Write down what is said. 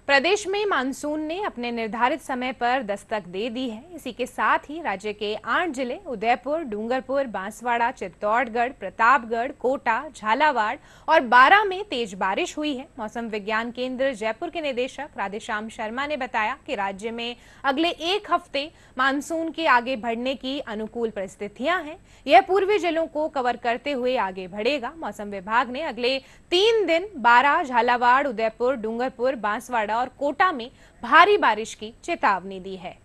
प्रदेश में मानसून ने अपने निर्धारित समय पर दस्तक दे दी है। इसी के साथ ही राज्य के 8 जिले उदयपुर, डूंगरपुर, बांसवाड़ा, चित्तौड़गढ़, प्रतापगढ़, कोटा, झालावाड़ और बारां में तेज बारिश हुई है। मौसम विज्ञान केंद्र जयपुर के निदेशक राधेश्याम शर्मा ने बताया कि राज्य में अगले एक हफ्ते मानसून के आगे बढ़ने की अनुकूल परिस्थितियां हैं। यह पूर्वी जिलों को कवर करते हुए आगे बढ़ेगा। मौसम विभाग ने अगले 3 दिन बारां, झालावाड़, उदयपुर, डूंगरपुर, बांसवाड़ा और कोटा में भारी बारिश की चेतावनी दी है।